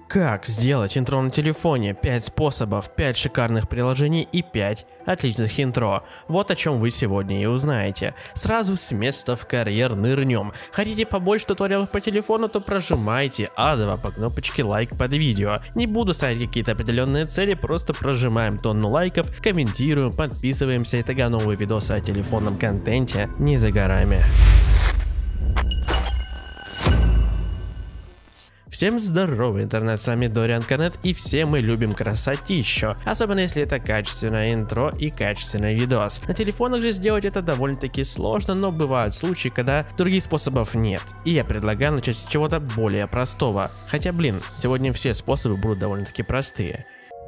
Как сделать интро на телефоне? 5 способов, 5 шикарных приложений и 5 отличных интро. Вот о чем вы сегодня и узнаете. Сразу с места в карьер нырнем. Хотите побольше туториалов по телефону, то прожимайте адово по кнопочке лайк под видео. Не буду ставить какие-то определенные цели, просто прожимаем тонну лайков, комментируем, подписываемся, и тогда новые видосы о телефонном контенте не за горами. Всем здорово, интернет, с вами Дориан Коннет, и все мы любим красотищу, особенно если это качественное интро и качественный видос. На телефонах же сделать это довольно-таки сложно, но бывают случаи, когда других способов нет, и я предлагаю начать с чего-то более простого. Хотя, блин, сегодня все способы будут довольно-таки простые.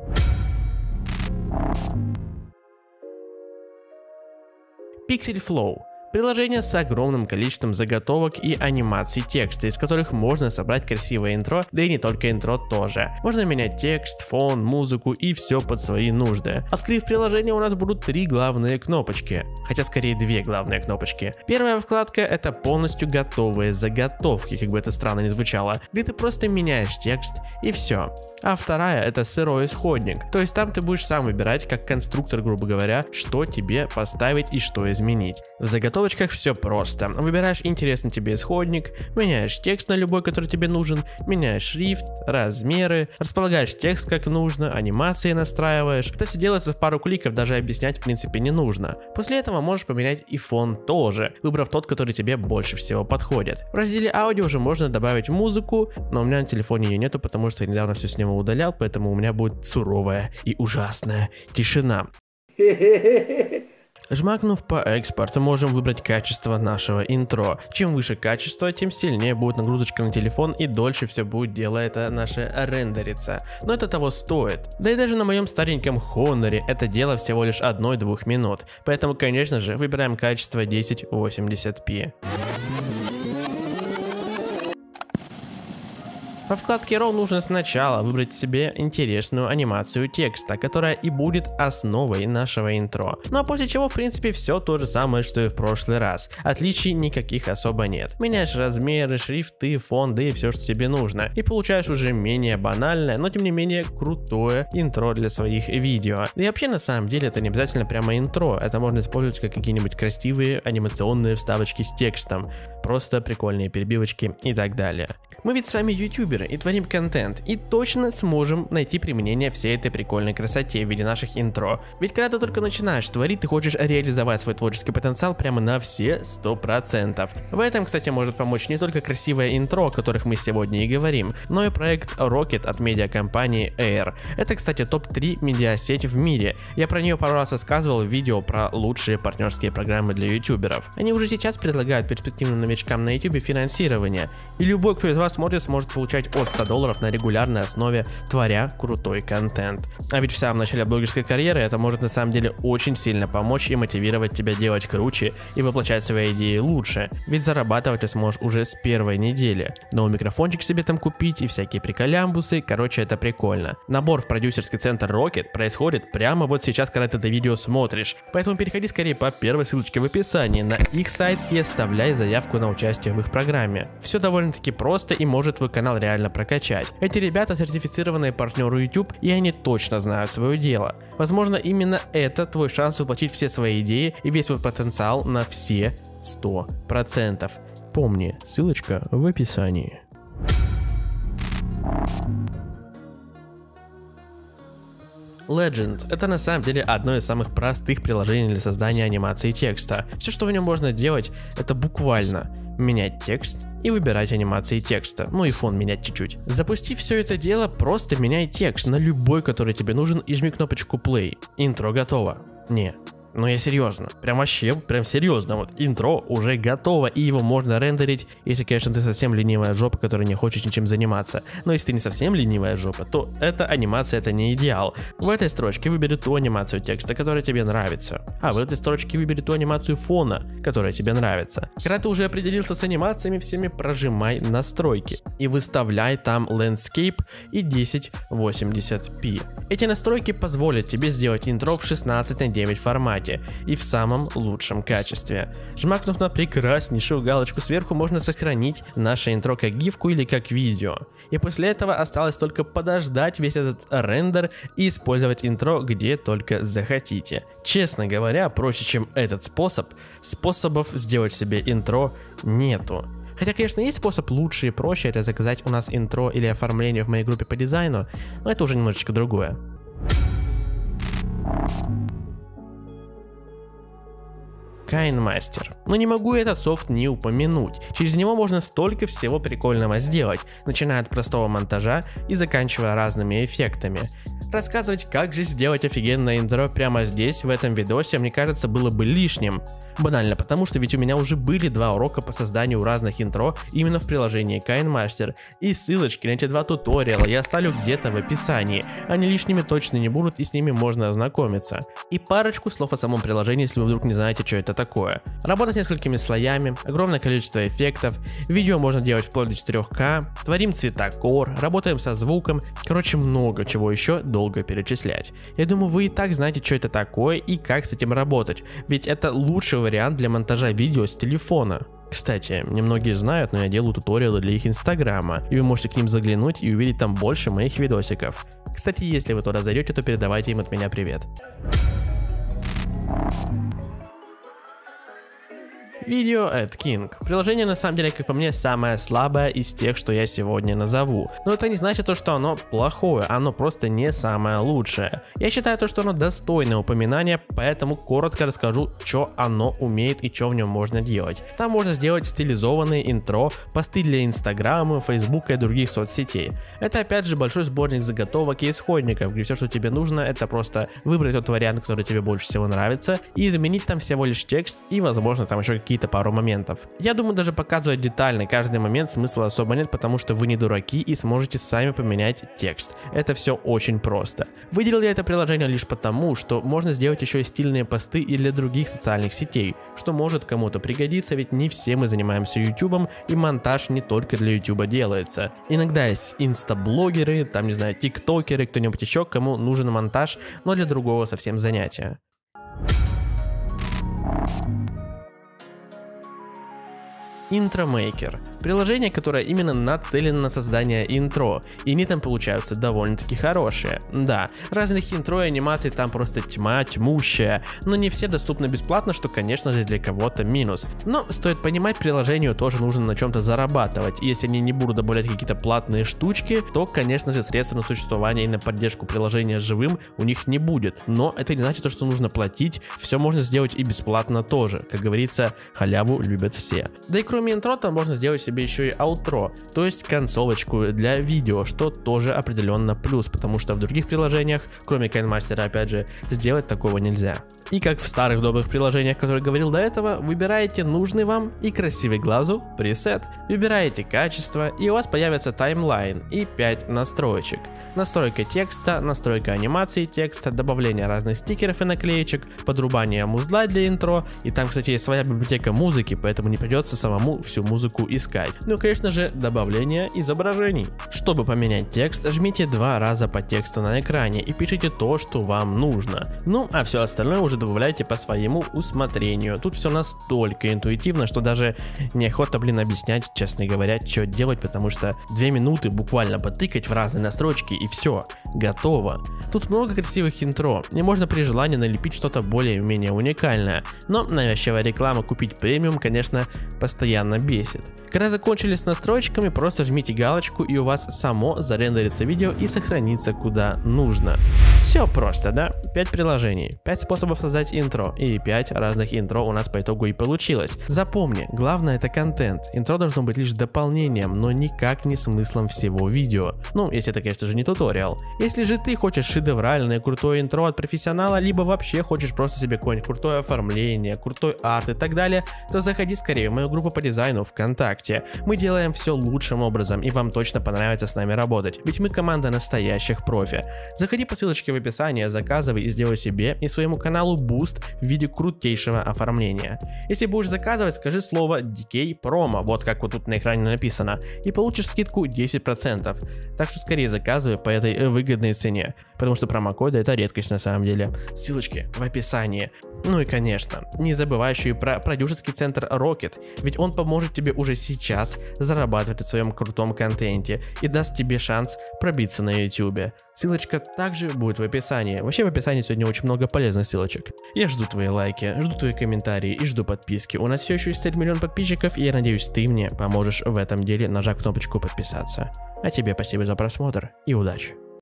Pixel Flow. Приложение с огромным количеством заготовок и анимаций текста, из которых можно собрать красивое интро, да и не только интро тоже. Можно менять текст, фон, музыку и все под свои нужды. Открыв приложение, у нас будут 3 главные кнопочки, хотя скорее 2 главные кнопочки. Первая вкладка — это полностью готовые заготовки, как бы это странно ни звучало, где ты просто меняешь текст и все. А вторая — это сырой исходник, то есть там ты будешь сам выбирать, как конструктор, грубо говоря, что тебе поставить и что изменить. В заготовках все просто. Выбираешь интересный тебе исходник, меняешь текст на любой, который тебе нужен, меняешь шрифт, размеры, располагаешь текст как нужно, анимации настраиваешь. Это все делается в пару кликов, даже объяснять в принципе не нужно. После этого можешь поменять и фон тоже, выбрав тот, который тебе больше всего подходит. В разделе аудио уже можно добавить музыку, но у меня на телефоне ее нету, потому что я недавно все с него удалял, поэтому у меня будет суровая и ужасная тишина. Жмакнув по экспорту, можем выбрать качество нашего интро. Чем выше качество, тем сильнее будет нагрузочка на телефон и дольше все будет дело это наше рендериться. Но это того стоит. Да и даже на моем стареньком Honor это дело всего лишь 1-2 минут. Поэтому, конечно же, выбираем качество 1080p. Во вкладке RAW нужно сначала выбрать себе интересную анимацию текста, которая и будет основой нашего интро. Ну а после чего, в принципе, все то же самое, что и в прошлый раз. Отличий никаких особо нет. Меняешь размеры, шрифты, фон, да и все, что тебе нужно. И получаешь уже менее банальное, но тем не менее крутое интро для своих видео. И вообще, на самом деле, это не обязательно прямо интро. Это можно использовать как какие-нибудь красивые анимационные вставочки с текстом. Просто прикольные перебивочки и так далее. Мы ведь с вами ютуберы и творим контент, и точно сможем найти применение всей этой прикольной красоте в виде наших интро. Ведь когда ты только начинаешь творить, ты хочешь реализовать свой творческий потенциал прямо на все 100%. В этом, кстати, может помочь не только красивое интро, о которых мы сегодня и говорим, но и проект Rocket от медиакомпании Air. Это, кстати, топ-3 медиасеть в мире. Я про нее пару раз рассказывал в видео про лучшие партнерские программы для ютуберов. Они уже сейчас предлагают перспективным новичкам на ютубе финансирование, и любой, кто из вас смотрит, сможет получать от $100 на регулярной основе, творя крутой контент. А ведь в самом начале блогерской карьеры это может на самом деле очень сильно помочь и мотивировать тебя делать круче и воплощать свои идеи лучше, ведь зарабатывать ты сможешь уже с первой недели. Новый микрофончик себе там купить и всякие приколямбусы, короче, это прикольно. Набор в продюсерский центр Rocket происходит прямо вот сейчас, когда ты это видео смотришь, поэтому переходи скорее по первой ссылочке в описании на их сайт и оставляй заявку на участие в их программе. Все довольно-таки просто и может твой канал реально прокачать. Эти ребята сертифицированные партнеры YouTube, и они точно знают свое дело. Возможно, именно это твой шанс воплотить все свои идеи и весь свой потенциал на все 100%. Помни, ссылочка в описании. Legend — это на самом деле одно из самых простых приложений для создания анимации текста. Все, что в нем можно делать, это буквально менять текст и выбирать анимации текста, ну и фон менять чуть-чуть. Запустив все это дело, просто меняй текст на любой, который тебе нужен, и жми кнопочку play. Интро готово. Не. Но я серьезно, прям вообще, прям серьезно, вот интро уже готово, и его можно рендерить, если, конечно, ты совсем ленивая жопа, которая не хочет ничем заниматься. Но если ты не совсем ленивая жопа, то эта анимация — это не идеал. В этой строчке выбери ту анимацию текста, которая тебе нравится, а в этой строчке выбери ту анимацию фона, которая тебе нравится. Когда ты уже определился с анимациями всеми, прожимай настройки и выставляй там Landscape и 1080p. Эти настройки позволят тебе сделать интро в 16:9 формате. формате и в самом лучшем качестве. Жмакнув на прекраснейшую галочку сверху, можно сохранить наше интро как гифку или как видео. И после этого осталось только подождать весь этот рендер и использовать интро где только захотите. Честно говоря, проще, чем этот способ, способов сделать себе интро нету. Хотя, конечно, есть способ лучше и проще, это заказать у нас интро или оформление в моей группе по дизайну, но это уже немножечко другое. KineMaster. Но не могу этот софт не упомянуть. Через него можно столько всего прикольного сделать, начиная от простого монтажа и заканчивая разными эффектами. Рассказывать, как же сделать офигенное интро прямо здесь, в этом видосе, мне кажется, было бы лишним. Банально, потому что ведь у меня уже были 2 урока по созданию разных интро именно в приложении KineMaster. И ссылочки на эти 2 туториала я оставлю где-то в описании. Они лишними точно не будут, и с ними можно ознакомиться. И парочку слов о самом приложении, если вы вдруг не знаете, что это такое. Работать с несколькими слоями, огромное количество эффектов, видео можно делать вплоть до 4К, творим цветокор, работаем со звуком, короче, много чего еще долго перечислять. Я думаю, вы и так знаете, что это такое и как с этим работать, ведь это лучший вариант для монтажа видео с телефона. Кстати, немногие знают, но я делаю туториалы для их инстаграма, и вы можете к ним заглянуть и увидеть там больше моих видосиков. Кстати, если вы туда зайдете, то передавайте им от меня привет. Video at King. Приложение на самом деле, как по мне, самое слабое из тех, что я сегодня назову. Но это не значит то, что оно плохое, оно просто не самое лучшее. Я считаю то, что оно достойное упоминания, поэтому коротко расскажу, что оно умеет и что в нем можно делать. Там можно сделать стилизованные интро, посты для инстаграма, фейсбука и других соцсетей. Это опять же большой сборник заготовок и исходников, где все, что тебе нужно, это просто выбрать тот вариант, который тебе больше всего нравится, и изменить там всего лишь текст и, возможно, там еще какие-то пару моментов. Я думаю, даже показывать детально каждый момент смысла особо нет, потому что вы не дураки и сможете сами поменять текст. Это все очень просто. Выделил я это приложение лишь потому, что можно сделать еще и стильные посты и для других социальных сетей, что может кому-то пригодиться, ведь не все мы занимаемся ютубом, и монтаж не только для ютуба делается. Иногда есть инстаблогеры, там, не знаю, тиктокеры, кто-нибудь еще, кому нужен монтаж, но для другого совсем занятия. Интромейкер. Приложение, которое именно нацелено на создание интро, и они там получаются довольно-таки хорошие. Да, разных интро и анимаций там просто тьма тьмущая, но не все доступны бесплатно, что, конечно же, для кого-то минус. Но стоит понимать, приложению тоже нужно на чем-то зарабатывать, и если они не будут добавлять какие-то платные штучки, то, конечно же, средств на существование и на поддержку приложения живым у них не будет. Но это не значит, что нужно платить, все можно сделать и бесплатно тоже. Как говорится, халяву любят все. Да и кроме интро там можно сделать себе еще и аутро, то есть концовочку для видео, что тоже определенно плюс, потому что в других приложениях, кроме KineMaster, опять же, сделать такого нельзя. И как в старых добрых приложениях, которые говорил до этого, выбираете нужный вам и красивый глазу пресет, выбираете качество, и у вас появится таймлайн и 5 настроечек. Настройка текста, настройка анимации текста, добавление разных стикеров и наклеечек, подрубание музла для интро, и там, кстати, есть своя библиотека музыки, поэтому не придется самому всю музыку искать. Ну и, конечно же, добавление изображений. Чтобы поменять текст, жмите 2 раза по тексту на экране и пишите то, что вам нужно. Ну, а все остальное уже добавляйте по своему усмотрению. Тут все настолько интуитивно, что даже неохота, объяснять, честно говоря, что делать, потому что 2 минуты буквально потыкать в разные настройки и все, готово. Тут много красивых интро, и можно при желании налепить что-то более-менее уникальное, но навязчивая реклама купить премиум, конечно, постоянно бесит. Когда закончили с настройками, просто жмите галочку, и у вас само зарендерится видео и сохранится куда нужно. Все просто, да? 5 приложений, 5 способов создать интро, и 5 разных интро у нас по итогу и получилось. Запомни, главное это контент. Интро должно быть лишь дополнением, но никак не смыслом всего видео. Ну, если это, конечно же, не туториал. Если же ты хочешь шедевральное крутое интро от профессионала, либо вообще хочешь просто себе какое-нибудь крутое оформление, крутой арт и так далее, то заходи скорее в мою группу по дизайну ВКонтакте. Мы делаем все лучшим образом, и вам точно понравится с нами работать, ведь мы команда настоящих профи. Заходи по ссылочке в описании, заказывай и сделай себе и своему каналу буст в виде крутейшего оформления. Если будешь заказывать, скажи слово DK Promo, вот как вот тут на экране написано, и получишь скидку 10%. Так что скорее заказывай по этой выгодной цене, потому потому что промокоды это редкость на самом деле. Ссылочки в описании. Ну и конечно, не забывай еще и про продюсерский центр Rocket, ведь он поможет тебе уже сейчас зарабатывать в своем крутом контенте и даст тебе шанс пробиться на YouTube. Ссылочка также будет в описании. Вообще в описании сегодня очень много полезных ссылочек. Я жду твои лайки, жду твои комментарии и жду подписки. У нас все еще есть 1 миллион подписчиков, и я надеюсь, ты мне поможешь в этом деле, нажав кнопочку подписаться. А тебе спасибо за просмотр и удачи.